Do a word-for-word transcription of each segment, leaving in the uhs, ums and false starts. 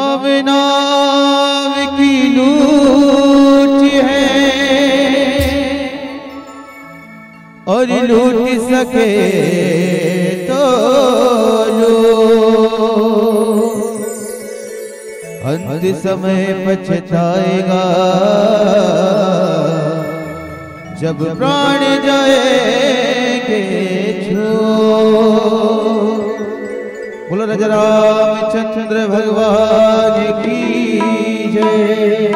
राम नाम की लूट है और लूट सके तो लो, अंत समय पछताएगा जब प्राण जाएंगे छो। बोलो राजा रामचंद्र भगवान की जय,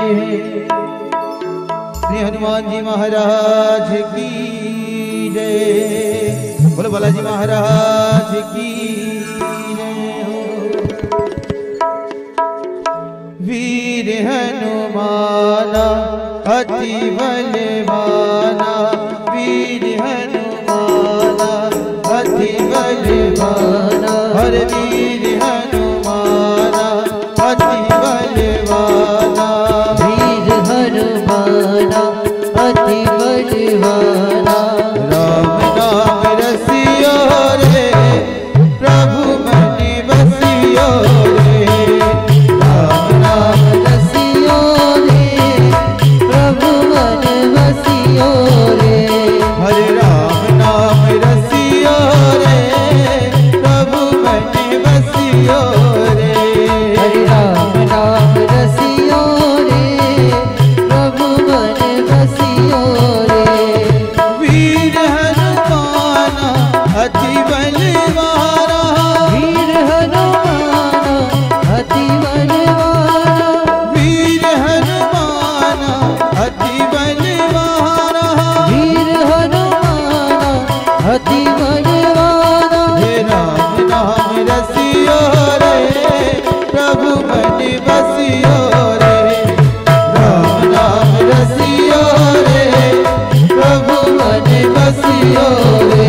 श्री हनुमान जी महाराज की जय, बोलो बालाजी महाराज की जय हो। वीर हनुमाना अति बलवाना, वीर हनुमाना अति बलवाना, हर वीर हनुमाना अति बलवाना, वीर हनुमाना अति बलवाना। राम नाम रसियो रे प्रभु मन बसियो रे, राम नाम रसियो रे प्रभु मन बसियो रे, हरे राम नाम रसियो रे प्रभु मन बसियो रे, हरे राम नाम रसियो रे प्रभु मन बसियो रे। वीर हनुमाना अति बलवाना, वीर हनुमाना अति बलवाना, वीर हनुमाना अति बलवाना, वीर हनुमाना अति बलवाना। हे राम नाम रसियो रे प्रभु मन बसियो रे, राम नाम रसियो रे प्रभु मन बसियो रे।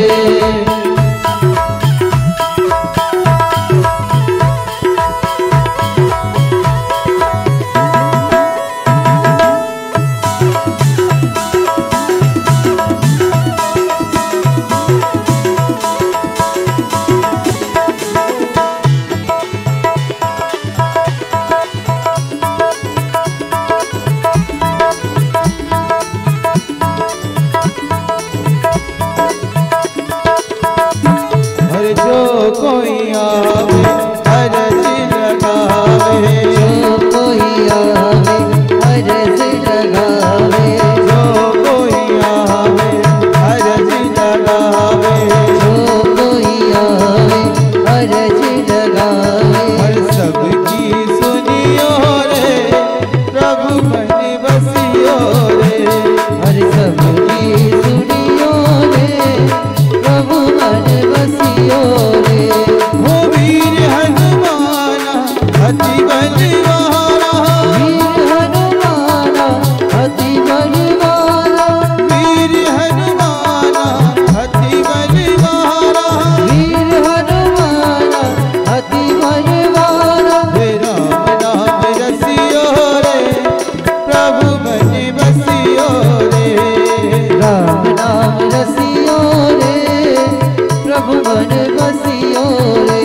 हर जो कोई आवे अरज लगावे, जो कोई आवे अरज लगावे, जो कोई आवे अरज लगावे, जो कोई आवे अरज लगावे। हर सबकी सुनियो रे प्रभु मन बसियो रे, हर सबकी सुनियो रे प्रभु मन बसियो रे। हो वीर हनुमाना अति बलवाना, वीर हनुमाना अति बलवाना, वीर हनुमाना अति बलवाना, वीर हनुमाना अति बलवाना। हे राम नाम रसियो रे प्रभु मन बसियो रे, राम नाम रसियो रे प्रभु मन बसियो रे।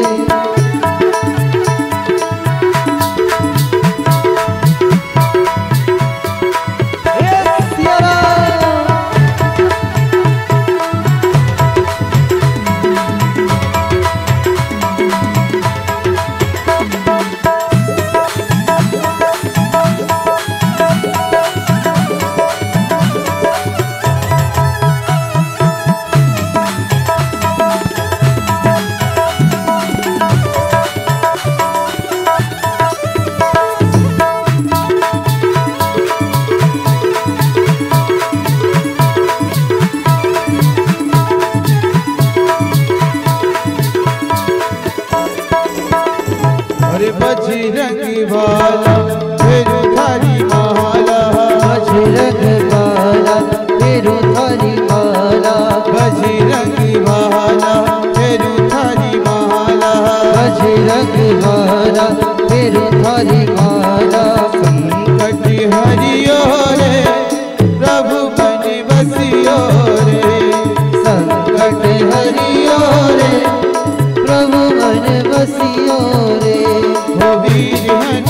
सिया राम। अरे बजरंगी वाला फिर धारी माला, बजरंग बाला फेरू थारी माला, बजरंगी वाला फिर धारी माला, बजरंग बाला फेरू थारी माला। संकट हरियो रे प्रभु मन बसियो रे, संकट हरियो रे प्रभु मन बसियो रे। हो वीर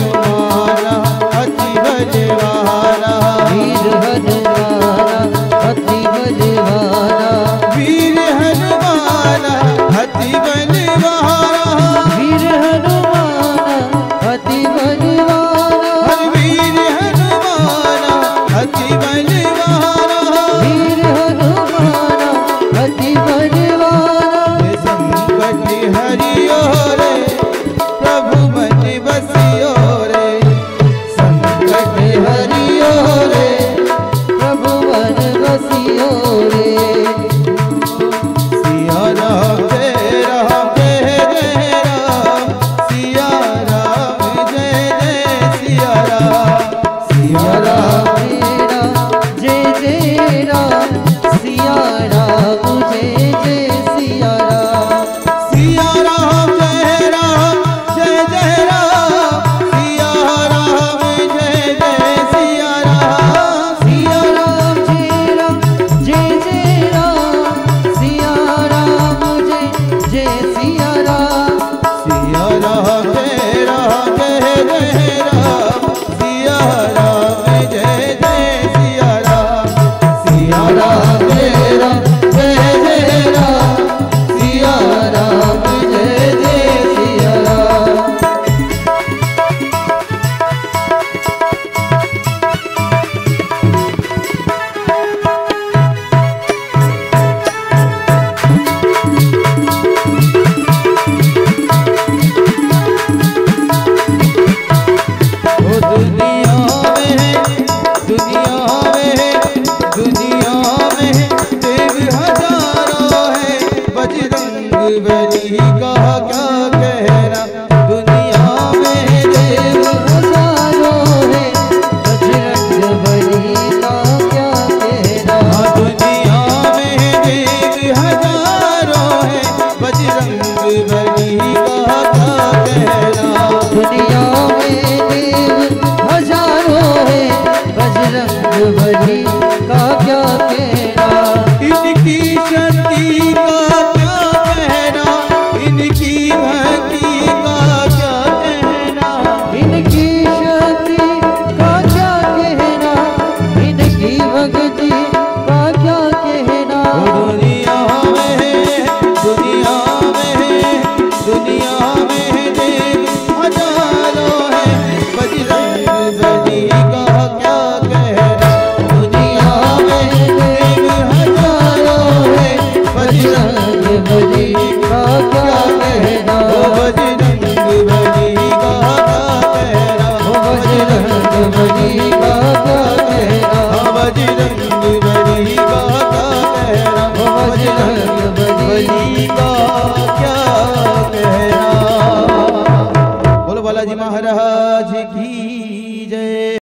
मेरा